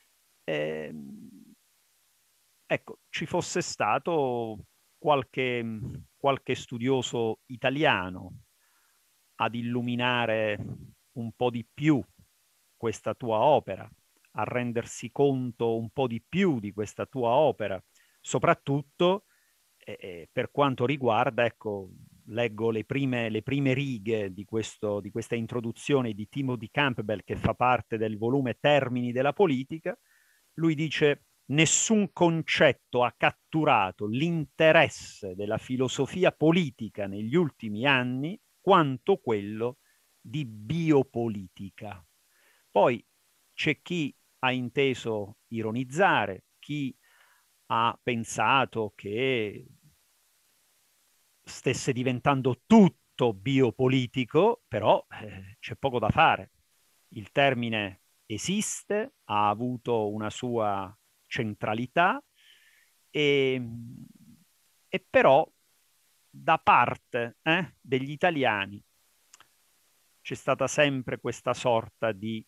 ecco, ci fosse stato qualche studioso italiano ad illuminare un po' di più questa tua opera, a rendersi conto un po' di più di questa tua opera, soprattutto per quanto riguarda, ecco, leggo le prime righe di questa introduzione di Timothy Campbell che fa parte del volume Termini della politica. Lui dice: nessun concetto ha catturato l'interesse della filosofia politica negli ultimi anni quanto quello di biopolitica. Poi c'è chi ha inteso ironizzare, chi ha pensato che stesse diventando tutto biopolitico, però c'è poco da fare. Il termine esiste, ha avuto una sua centralità e, e però da parte degli italiani c'è stata sempre questa sorta di...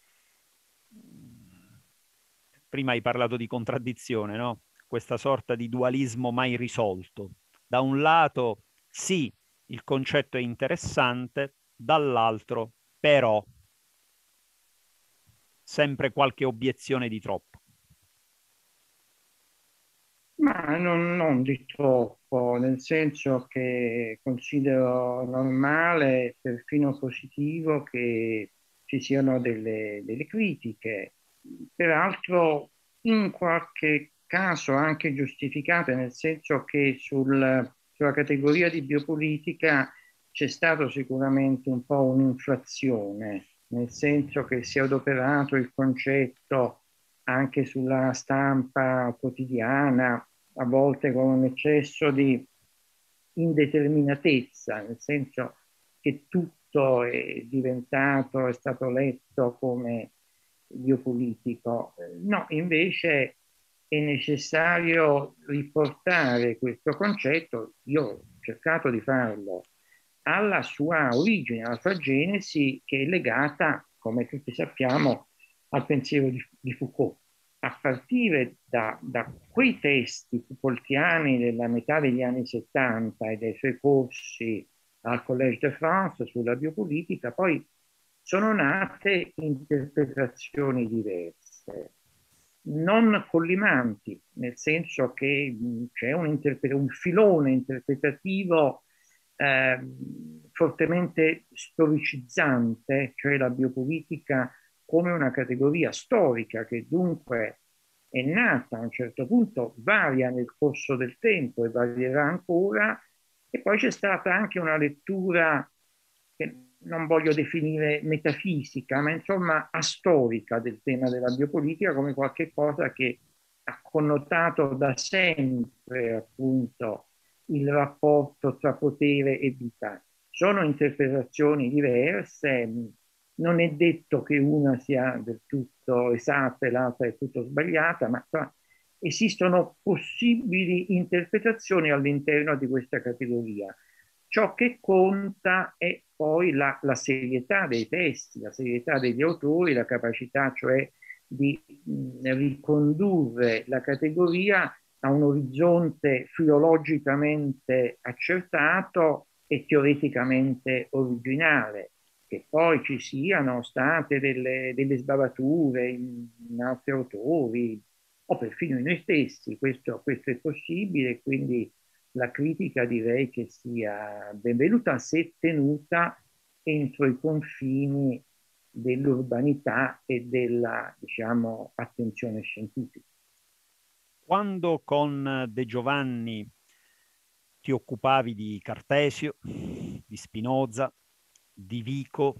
Prima hai parlato di contraddizione, no? Questa sorta di dualismo mai risolto. Da un lato, sì, il concetto è interessante, dall'altro, però, sempre qualche obiezione di troppo. Ma non di troppo, nel senso che considero normale, perfino positivo, che ci siano delle critiche, peraltro in qualche caso anche giustificate, nel senso che sulla categoria di biopolitica c'è stato sicuramente un po' un'inflazione, nel senso che si è adoperato il concetto anche sulla stampa quotidiana, a volte con un eccesso di indeterminatezza, nel senso che tutto è stato letto come biopolitico. No, invece è necessario riportare questo concetto, io ho cercato di farlo, alla sua origine, alla sua genesi, che è legata, come tutti sappiamo, al pensiero di Foucault. A partire da quei testi Foucaultiani della metà degli anni 70 e dei suoi corsi al Collège de France sulla biopolitica, poi sono nate interpretazioni diverse, non collimanti, nel senso che c'è un filone interpretativo fortemente storicizzante, cioè la biopolitica come una categoria storica che dunque è nata a un certo punto, varia nel corso del tempo e varierà ancora, e poi c'è stata anche una lettura che non voglio definire metafisica, ma insomma astorica del tema della biopolitica come qualche cosa che ha connotato da sempre appunto il rapporto tra potere e vita. Sono interpretazioni diverse, non è detto che una sia del tutto esatta e l'altra è tutto sbagliata, ma esistono possibili interpretazioni all'interno di questa categoria. Ciò che conta è poi la serietà dei testi, la serietà degli autori, la capacità cioè di ricondurre la categoria a un orizzonte filologicamente accertato e teoreticamente originale. Che poi ci siano state delle sbavature in altri autori o perfino in noi stessi, questo è possibile, quindi la critica direi che sia benvenuta se tenuta entro i confini dell'urbanità e della, diciamo, attenzione scientifica. Quando con De Giovanni ti occupavi di Cartesio, di Spinoza, di Vico,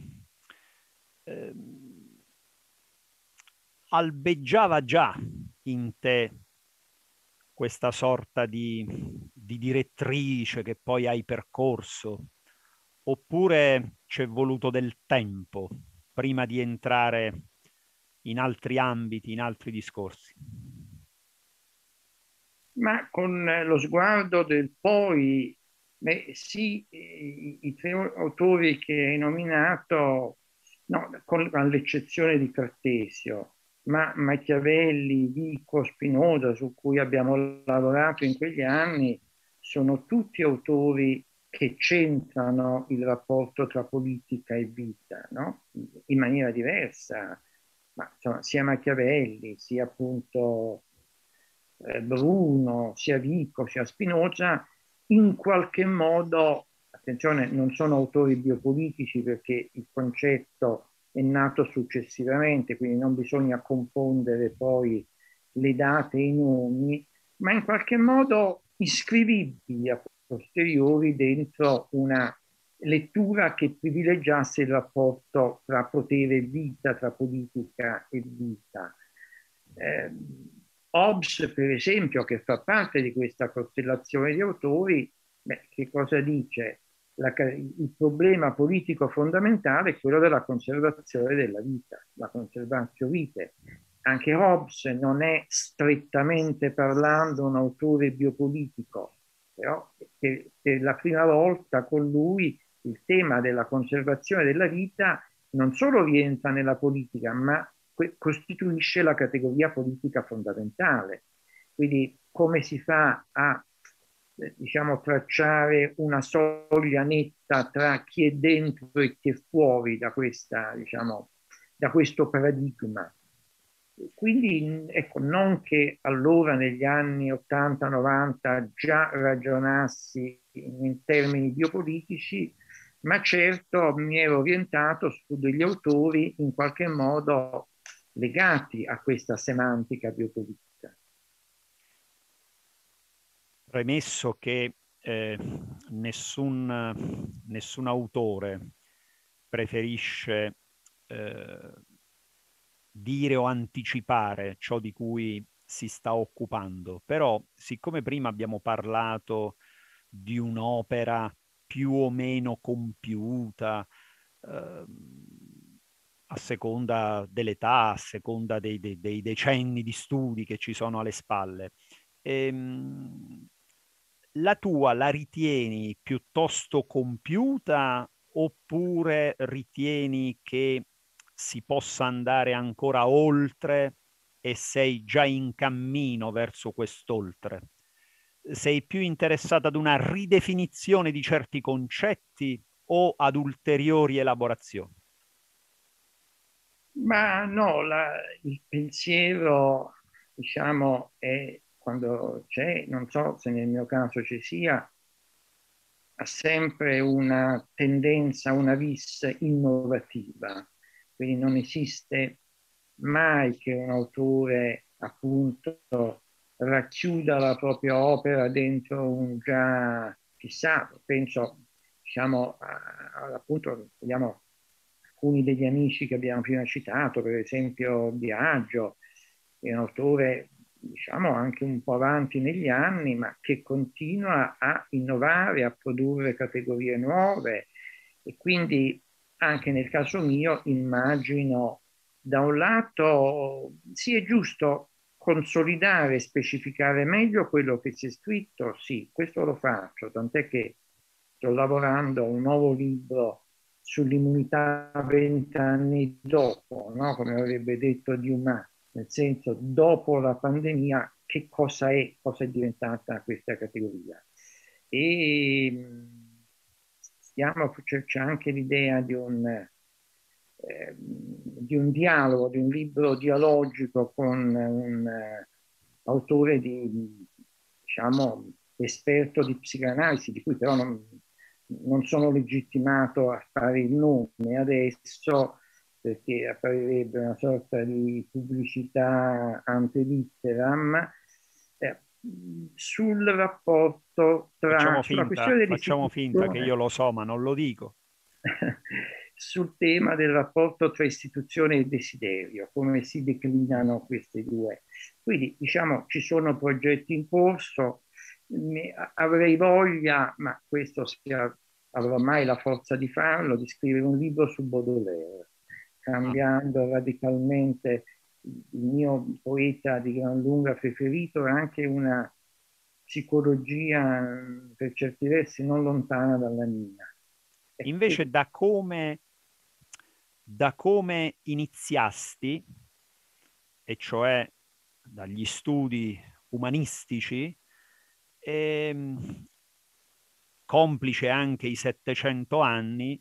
albeggiava già in te questa sorta di direttrice che poi hai percorso, oppure c'è voluto del tempo prima di entrare in altri ambiti, in altri discorsi? Ma con lo sguardo del poi, beh, sì, i tre autori che hai nominato, no, all'eccezione di Cartesio, ma Machiavelli, Vico, Spinoza, su cui abbiamo lavorato in quegli anni, sono tutti autori che centrano il rapporto tra politica e vita, no? In maniera diversa, ma insomma, sia Machiavelli, sia appunto Bruno, sia Vico, sia Spinoza, in qualche modo, attenzione, non sono autori biopolitici perché il concetto è nato successivamente, quindi non bisogna confondere poi le date e i nomi, ma in qualche modo iscrivibili a posteriori dentro una lettura che privilegiasse il rapporto tra potere e vita, tra politica e vita. Hobbes, per esempio, che fa parte di questa costellazione di autori, beh, che cosa dice? Il problema politico fondamentale è quello della conservazione della vita, la conservatio vitae. Anche Hobbes non è strettamente parlando un autore biopolitico, però per la prima volta con lui il tema della conservazione della vita non solo rientra nella politica, ma costituisce la categoria politica fondamentale. Quindi come si fa a diciamo, tracciare una soglia netta tra chi è dentro e chi è fuori da, questa, diciamo, da questo paradigma? Quindi ecco, non che allora negli anni 80-90 già ragionassi in termini biopolitici, ma certo mi ero orientato su degli autori in qualche modo legati a questa semantica biopolitica. Premesso che nessun autore preferisce dire o anticipare ciò di cui si sta occupando, però siccome prima abbiamo parlato di un'opera più o meno compiuta, a seconda dell'età, a seconda dei decenni di studi che ci sono alle spalle, la tua la ritieni piuttosto compiuta oppure ritieni che si possa andare ancora oltre e sei già in cammino verso quest'oltre? Sei più interessata ad una ridefinizione di certi concetti o ad ulteriori elaborazioni? Ma no, il pensiero, diciamo, è quando c'è, non so se nel mio caso ci sia, ha sempre una tendenza, una vis innovativa. Quindi non esiste mai che un autore appunto racchiuda la propria opera dentro un già fissato. Penso, diciamo, appunto, vediamo alcuni degli amici che abbiamo prima citato, per esempio Biagio, è un autore, diciamo, anche un po' avanti negli anni, ma che continua a innovare, a produrre categorie nuove e quindi anche nel caso mio immagino da un lato sì è giusto consolidare, specificare meglio quello che si è scritto, sì, questo lo faccio, tant'è che sto lavorando a un nuovo libro sull'immunità 20 anni dopo, no? Come avrebbe detto Dumas, nel senso dopo la pandemia che cosa è diventata questa categoria. E c'è anche l'idea di un dialogo, di un libro dialogico con un autore diciamo, esperto di psicanalisi, di cui però non sono legittimato a fare il nome adesso, perché apparirebbe una sorta di pubblicità ante litteram, sul rapporto sulla questione Facciamo finta che dell'istituzione, io lo so, ma non lo dico. sul tema del rapporto tra istituzione e desiderio, come si declinano queste due. Quindi, diciamo, ci sono progetti in corso, avrei voglia, ma questo avrò mai la forza di farlo, di scrivere un libro su Baudelaire, cambiando radicalmente il mio poeta di gran lunga preferito e anche una psicologia per certi versi non lontana dalla mia. Invece da come iniziasti, e cioè dagli studi umanistici, complice anche i 700 anni,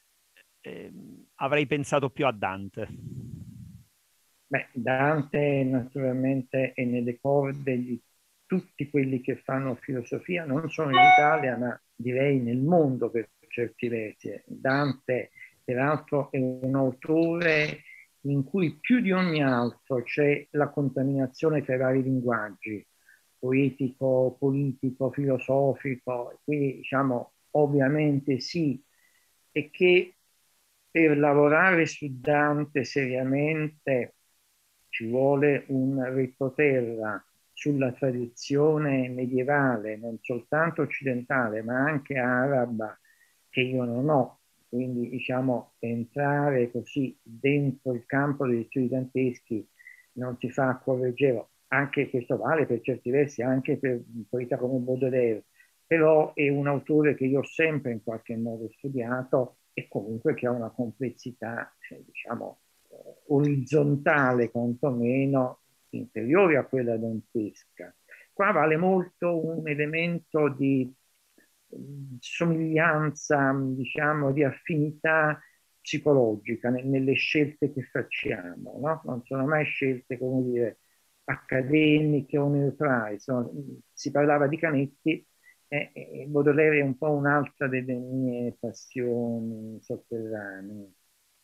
avrei pensato più a Dante. Beh, Dante naturalmente è nelle corde di tutti quelli che fanno filosofia, non solo in Italia, ma direi nel mondo per certi versi. Dante, peraltro, è un autore in cui più di ogni altro c'è la contaminazione tra i vari linguaggi, poetico, politico, filosofico, quindi diciamo ovviamente sì, e che per lavorare su Dante seriamente ci vuole un retroterra sulla tradizione medievale, non soltanto occidentale, ma anche araba, che io non ho. Quindi, diciamo, entrare così dentro il campo degli studi danteschi non si fa a cuore leggero. Anche questo vale per certi versi, anche per un poeta come Baudelaire, però è un autore che io ho sempre in qualche modo studiato e comunque che ha una complessità, diciamo, orizzontale quantomeno inferiore a quella dantesca. Qua vale molto un elemento di somiglianza, diciamo, di affinità psicologica nelle scelte che facciamo, no? Non sono mai scelte, come dire, accademiche o neutrali. Si parlava di Canetti e Baudelaire è un po' un'altra delle mie passioni sotterranee.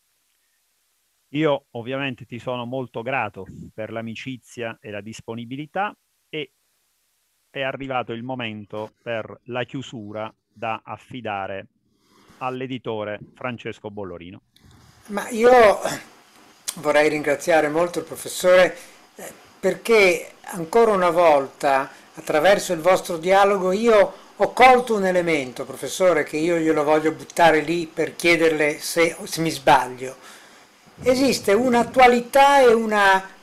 Io ovviamente ti sono molto grato per l'amicizia e la disponibilità e è arrivato il momento per la chiusura da affidare all'editore Francesco Bollorino. Ma io vorrei ringraziare molto il professore perché ancora una volta, attraverso il vostro dialogo, io ho colto un elemento, professore, che io glielo voglio buttare lì per chiederle se mi sbaglio. Esiste un'attualità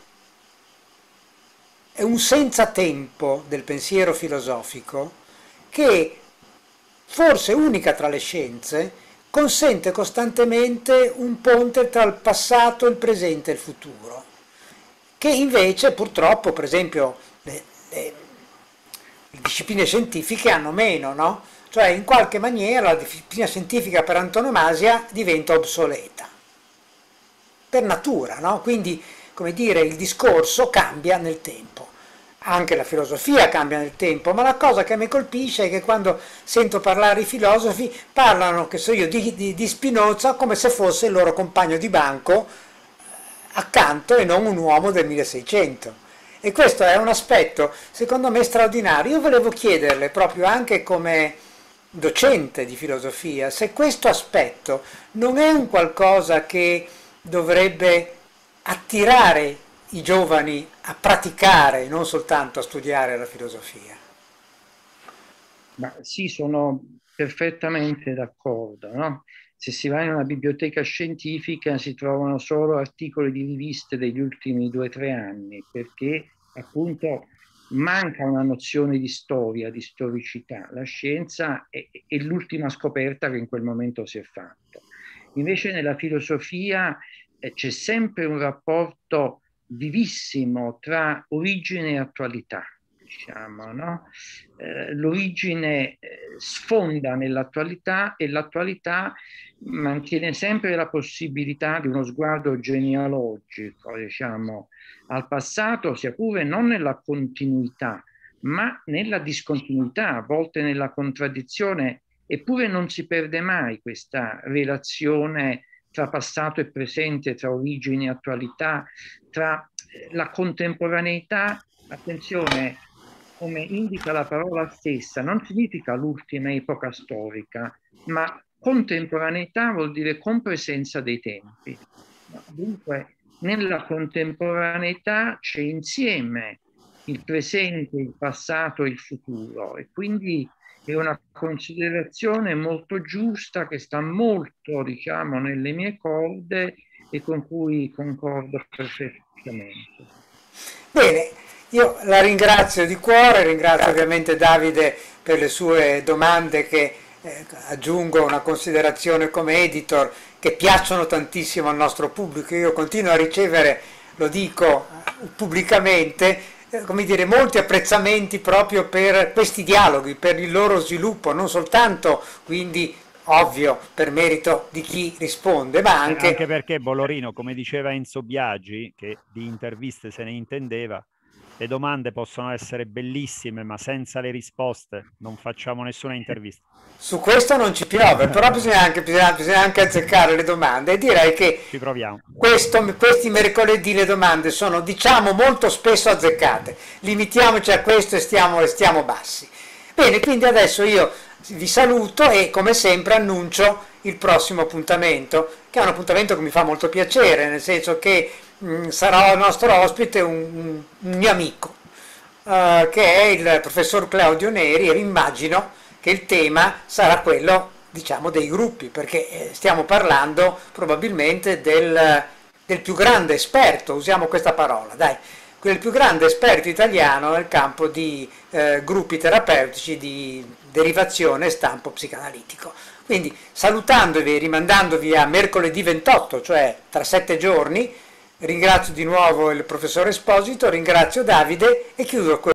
e un senza tempo del pensiero filosofico che, forse unica tra le scienze, consente costantemente un ponte tra il passato, il presente e il futuro, che invece purtroppo, per esempio, le discipline scientifiche hanno meno, no? Cioè in qualche maniera la disciplina scientifica per antonomasia diventa obsoleta, per natura, no? Quindi, come dire, il discorso cambia nel tempo. Anche la filosofia cambia nel tempo, ma la cosa che mi colpisce è che quando sento parlare i filosofi parlano, che so io, di Spinoza come se fosse il loro compagno di banco accanto e non un uomo del 1600. E questo è un aspetto, secondo me, straordinario. Io volevo chiederle, proprio anche come docente di filosofia, se questo aspetto non è un qualcosa che dovrebbe attirare i giovani a praticare, non soltanto a studiare la filosofia. Ma sì, sono perfettamente d'accordo, no? Se si va in una biblioteca scientifica si trovano solo articoli di riviste degli ultimi 2 o 3 anni, perché appunto manca una nozione di storia, di storicità. La scienza è l'ultima scoperta che in quel momento si è fatta. Invece nella filosofia c'è sempre un rapporto vivissimo tra origine e attualità, diciamo, no? L'origine sfonda nell'attualità e l'attualità mantiene sempre la possibilità di uno sguardo genealogico, diciamo, al passato, sia pure non nella continuità, ma nella discontinuità, a volte nella contraddizione, eppure non si perde mai questa relazione tra passato e presente, tra origine e attualità, tra la contemporaneità. Attenzione, come indica la parola stessa, non significa l'ultima epoca storica, ma contemporaneità vuol dire compresenza dei tempi. Dunque, nella contemporaneità c'è insieme il presente, il passato e il futuro, e quindi è una considerazione molto giusta che sta molto, diciamo, nelle mie corde e con cui concordo perfettamente. Bene, io la ringrazio di cuore, ringrazio ovviamente Davide per le sue domande che aggiungo una considerazione come editor che piacciono tantissimo al nostro pubblico. Io continuo a ricevere, lo dico pubblicamente, come dire, molti apprezzamenti proprio per questi dialoghi, per il loro sviluppo, non soltanto quindi ovvio per merito di chi risponde, ma anche perché Bollorino, come diceva Enzo Biagi, che di interviste se ne intendeva, le domande possono essere bellissime, ma senza le risposte non facciamo nessuna intervista. Su questo non ci piove, però bisogna anche azzeccare le domande, e direi che ci proviamo. Questi mercoledì le domande sono, diciamo, molto spesso azzeccate. Limitiamoci a questo e stiamo bassi. Bene, quindi adesso io vi saluto e come sempre annuncio il prossimo appuntamento, che è un appuntamento che mi fa molto piacere, nel senso che sarà il nostro ospite un mio amico, che è il professor Claudio Neri, e immagino che il tema sarà quello, diciamo, dei gruppi, perché stiamo parlando probabilmente del più grande esperto, usiamo questa parola, dai, il più grande esperto italiano nel campo di gruppi terapeutici di derivazione e stampo psicanalitico. Quindi salutandovi e rimandandovi a mercoledì 28, cioè tra 7 giorni, ringrazio di nuovo il professore Esposito, ringrazio Davide e chiudo